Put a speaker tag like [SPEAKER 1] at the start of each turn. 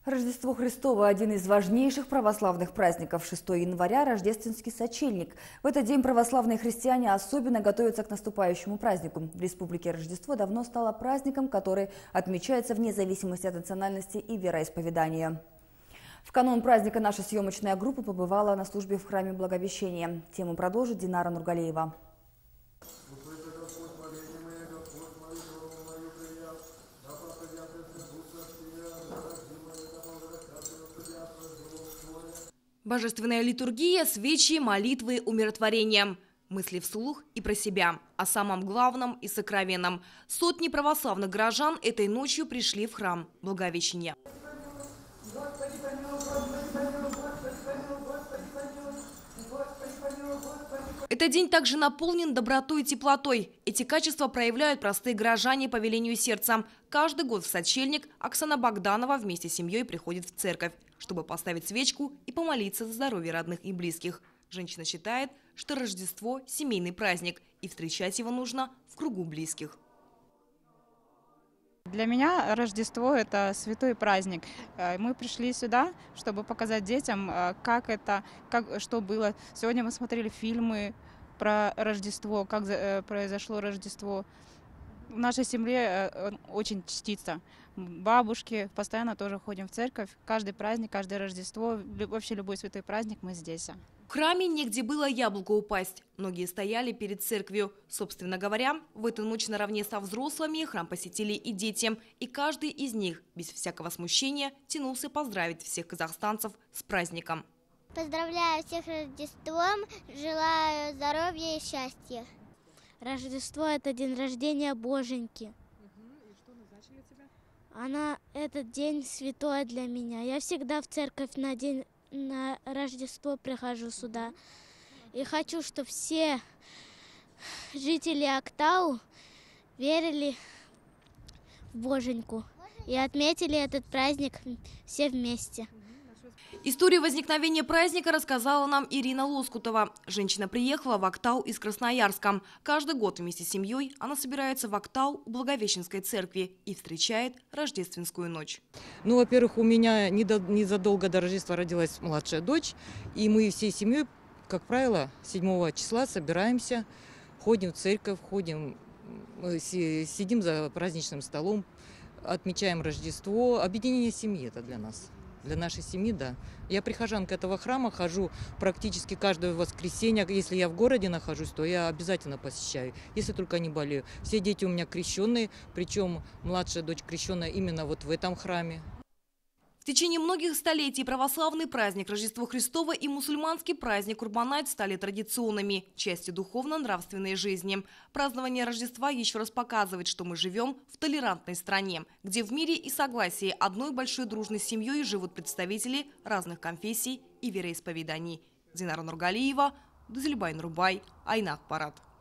[SPEAKER 1] Рождество Христово – один из важнейших православных праздников. 6 января – рождественский сочельник. В этот день православные христиане особенно готовятся к наступающему празднику. В Республике Рождество давно стало праздником, который отмечается вне зависимости от национальности и вероисповедания. В канун праздника наша съемочная группа побывала на службе в храме Благовещения. Тему продолжит Динара Нургалиева.
[SPEAKER 2] Божественная литургия, свечи, молитвы, умиротворение. Мысли вслух и про себя. О самом главном и сокровенном. Сотни православных горожан этой ночью пришли в храм Благовещения. Этот день также наполнен добротой и теплотой. Эти качества проявляют простые горожане по велению сердца. Каждый год в сочельник Оксана Богданова вместе с семьей приходит в церковь, чтобы поставить свечку и помолиться за здоровье родных и близких. Женщина считает, что Рождество – семейный праздник, и встречать его нужно в кругу близких.
[SPEAKER 3] Для меня Рождество – это святой праздник. Мы пришли сюда, чтобы показать детям, что было. Сегодня мы смотрели фильмы про Рождество, как произошло Рождество. В нашей семье очень чтится. Бабушки, постоянно тоже ходим в церковь. Каждый праздник, каждое Рождество, вообще любой святой праздник мы здесь.
[SPEAKER 2] В храме негде было яблоко упасть. Многие стояли перед церковью. Собственно говоря, в эту ночь наравне со взрослыми храм посетили и дети. И каждый из них, без всякого смущения, тянулся поздравить всех казахстанцев с праздником.
[SPEAKER 4] Поздравляю всех с Рождеством, желаю здоровья и счастья.
[SPEAKER 5] Рождество – это день рождения Боженьки.
[SPEAKER 3] И что значит для тебя?
[SPEAKER 5] Этот день святой для меня. Я всегда в церковь на Рождество прихожу сюда. И хочу, чтобы все жители Актау верили в Боженьку. И отметили этот праздник все вместе.
[SPEAKER 2] Историю возникновения праздника рассказала нам Ирина Лоскутова. Женщина приехала в Актау из Красноярска. Каждый год вместе с семьей она собирается в Актау у Благовещенской церкви и встречает рождественскую ночь.
[SPEAKER 6] Ну, во-первых, у меня незадолго до Рождества родилась младшая дочь. И мы всей семьей, как правило, 7 числа собираемся, ходим в церковь, сидим за праздничным столом, отмечаем Рождество. Объединение семьи – это для нас. Для нашей семьи, да. Я прихожанка этого храма, хожу практически каждое воскресенье. Если я в городе нахожусь, то я обязательно посещаю, если только не болею. Все дети у меня крещенные, причем младшая дочь крещенная именно вот в этом храме.
[SPEAKER 2] В течение многих столетий православный праздник Рождество Христово и мусульманский праздник Курбан-айт стали традиционными, частью духовно-нравственной жизни. Празднование Рождества еще раз показывает, что мы живем в толерантной стране, где в мире и согласии одной большой дружной семьей живут представители разных конфессий и вероисповеданий. Динара Нургалиева, Дузельбай Нурбай, Айнак Парад.